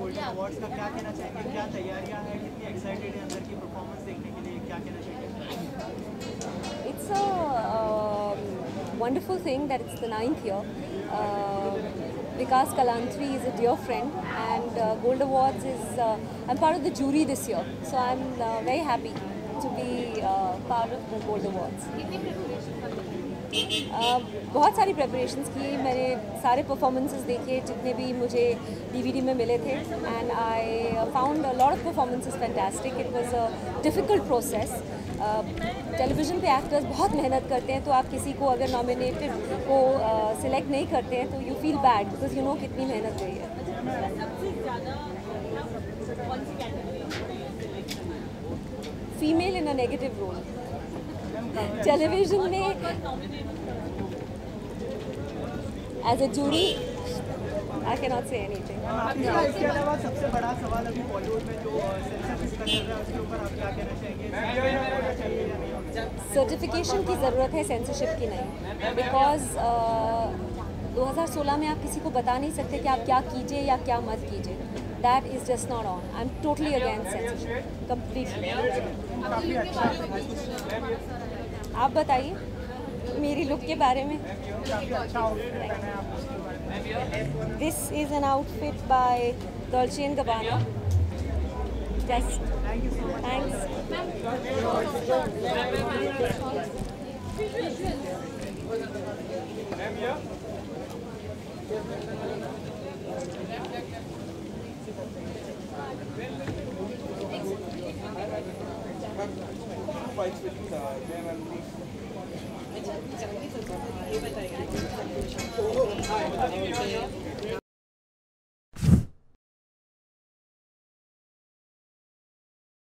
Golden awards का क्या कहना चाहेंगे? क्या तैयारियां हैं? कितनी एक्साइटेड है अंदर की परफॉर्मेंस देखने के लिए? क्या कहना चाहेंगे? It's a wonderful thing that it's the 9th year. Vikas Kalantri is a dear friend, and Gold Awards is. I'm part of the jury this year, so I'm very happy to be part of the Gold Awards. बहुत सारी preparations की मैंने, सारे performances देखे जितने भी मुझे DVD में मिले थे, and I found a lot of performances fantastic. It was a difficult process. Television पे एक्टर्स बहुत मेहनत करते हैं, तो आप किसी को अगर नॉमिनेटेड को सिलेक्ट नहीं करते हैं तो you feel bad, because you know कितनी मेहनत गई है. Female in a negative role television में as a jury. I cannot say anything. इसके अलावा सबसे बड़ा सवाल अभी बॉलीवुड में जो सेंसरशिप का चल रहा है उसके ऊपर आप क्या कहना चाहेंगे? सर्टिफिकेशन की ज़रूरत है, सेंसरशिप की नहीं. बिकॉज 2016 में आप किसी को बता नहीं सकते कि आप क्या कीजिए या क्या मत कीजिए. That is just not on. I am totally against censorship completely. आप बताइए मेरी लुक के बारे में. This is an outfit by Dolce & Gabbana. Just thanks. ये बताइए